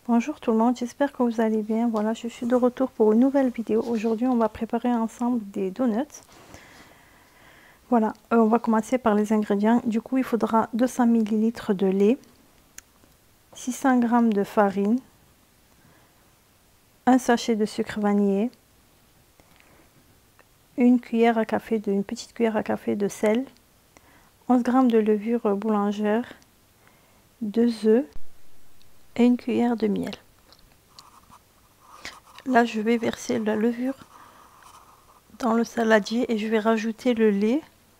Bonjour tout le monde, j'espère que vous allez bien. Voilà, je suis de retour pour une nouvelle vidéo. Aujourd'hui, on va préparer ensemble des donuts. Voilà, on va commencer par les ingrédients. Du coup, il faudra 200 ml de lait, 600 g de farine, un sachet de sucre vanillé, une petite cuillère à café de sel, 11 g de levure boulangère, 2 œufs et une cuillère de miel. Là, je vais verser la levure dans le saladier et je vais rajouter le lait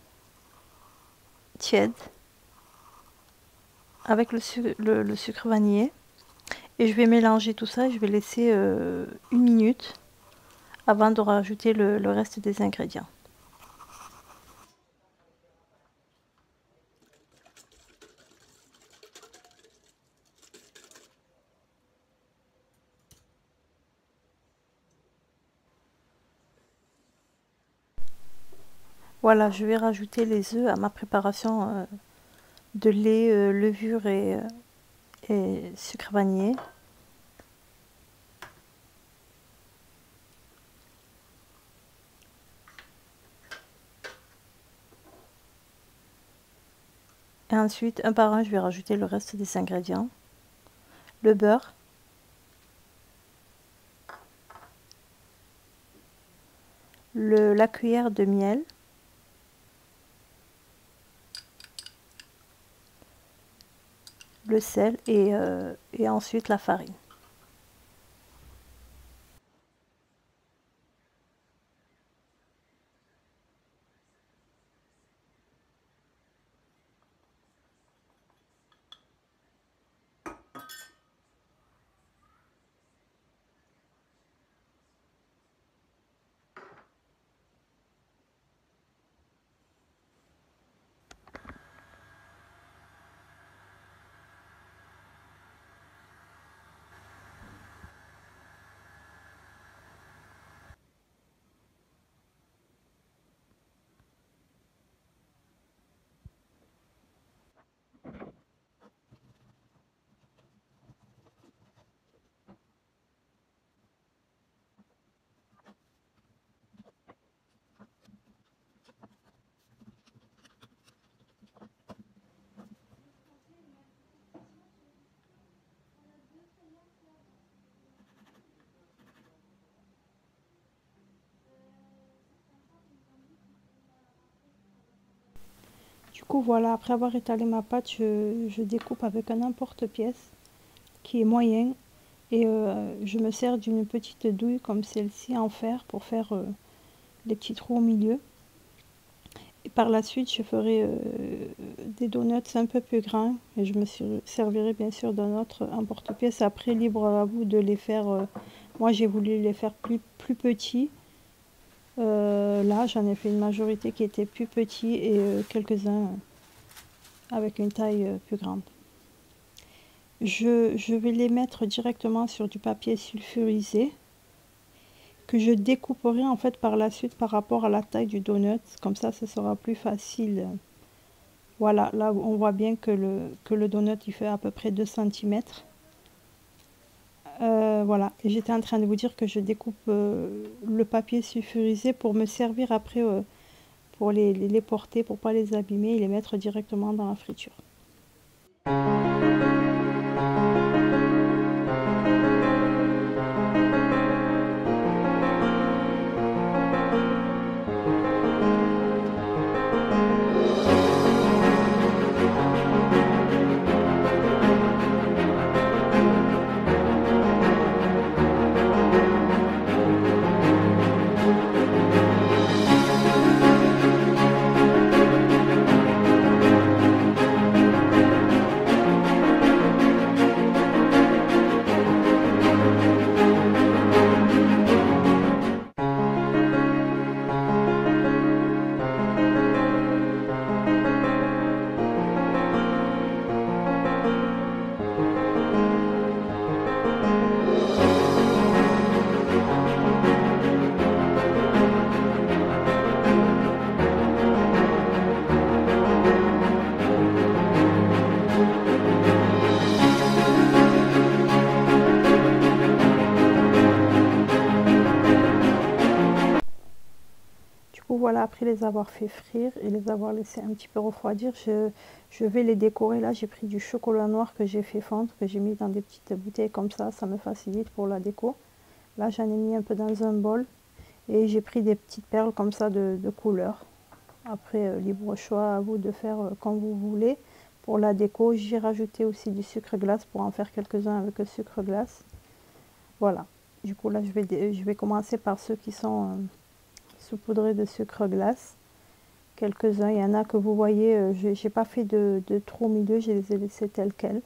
tiède avec le sucre vanillé et je vais mélanger tout ça. Je vais laisser 1 minute avant de rajouter le reste des ingrédients. Voilà, je vais rajouter les œufs à ma préparation de lait, levure et sucre vanillé. Et ensuite, un par un, je vais rajouter le reste des ingrédients. Le beurre, la cuillère de miel, le sel et ensuite la farine. Du coup, voilà, après avoir étalé ma pâte, je découpe avec un emporte-pièce qui est moyen et je me sers d'une petite douille comme celle-ci en fer pour faire les petits trous au milieu. Et par la suite, je ferai des donuts un peu plus grands et je me servirai bien sûr d'un autre emporte-pièce. Après, libre à vous de les faire. Moi, j'ai voulu les faire plus petits. Là, j'en ai fait une majorité qui était plus petits et quelques-uns avec une taille plus grande. Je vais les mettre directement sur du papier sulfurisé que je découperai en fait par la suite par rapport à la taille du donut. Comme ça sera plus facile. Voilà, là on voit bien que le donut il fait à peu près 2 cm. Voilà, et j'étais en train de vous dire que je découpe le papier sulfurisé pour me servir après pour les porter, pour pas les abîmer et les mettre directement dans la friture. voilà, après les avoir fait frire et les avoir laissés un petit peu refroidir, je vais les décorer. Là, j'ai pris du chocolat noir que j'ai fait fondre, que j'ai mis dans des petites bouteilles comme ça me facilite pour la déco. Là, j'en ai mis un peu dans un bol et j'ai pris des petites perles comme ça de couleur. Après, libre choix à vous de faire comme vous voulez. Pour la déco, j'ai rajouté aussi du sucre glace pour en faire quelques-uns avec le sucre glace. Voilà. Du coup, là, je vais commencer par ceux qui sont saupoudrés de sucre glace. Quelques-uns, il y en a que vous voyez, j'ai pas fait de trou au milieu, je les ai laissés tels quels.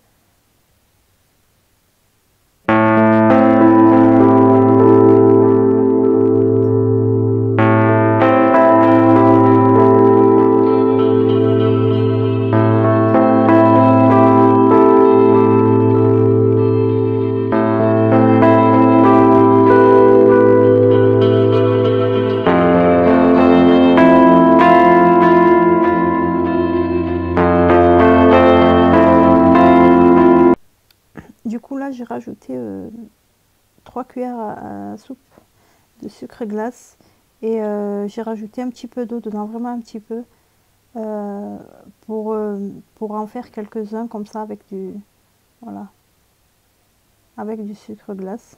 Du coup, là, j'ai rajouté 3 cuillères à soupe de sucre glace et j'ai rajouté un petit peu d'eau dedans, vraiment un petit peu, pour en faire quelques-uns comme ça avec voilà, avec du sucre glace.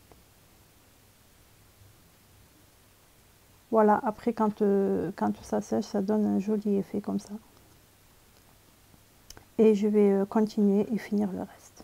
Voilà, après quand ça sèche, ça donne un joli effet comme ça. Et je vais continuer et finir le reste.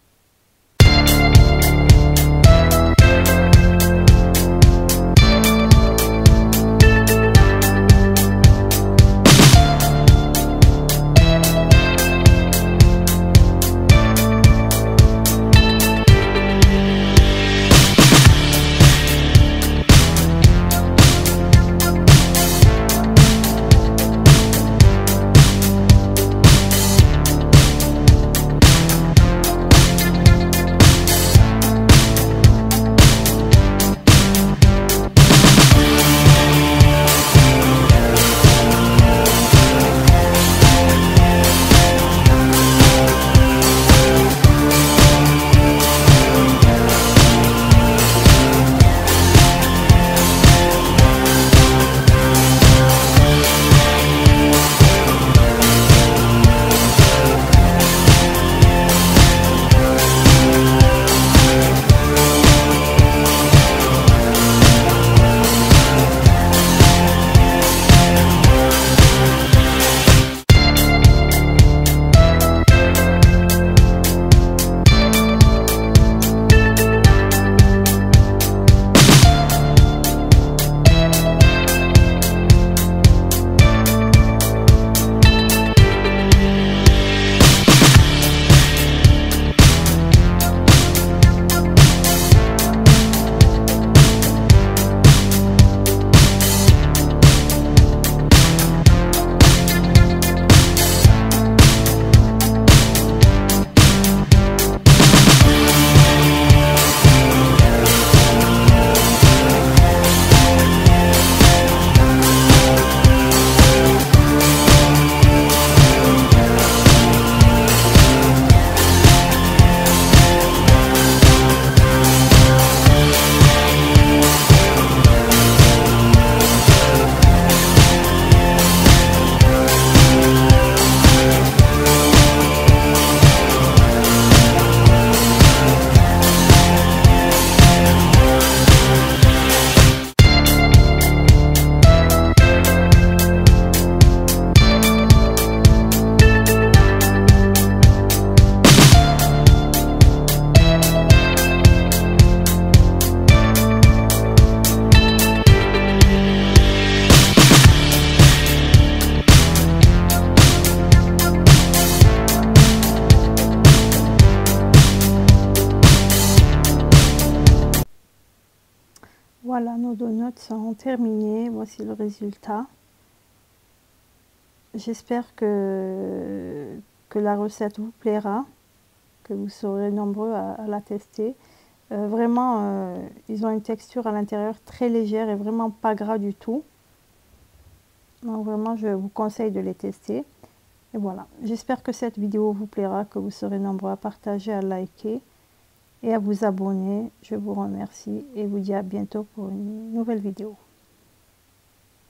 Voilà, nos donuts sont terminés. Voici le résultat. J'espère que la recette vous plaira, que vous serez nombreux à la tester. Vraiment, ils ont une texture à l'intérieur très légère et vraiment pas gras du tout. Donc vraiment, je vous conseille de les tester. Et voilà, j'espère que cette vidéo vous plaira, que vous serez nombreux à partager, à liker et à vous abonner. Je vous remercie et vous dis à bientôt pour une nouvelle vidéo.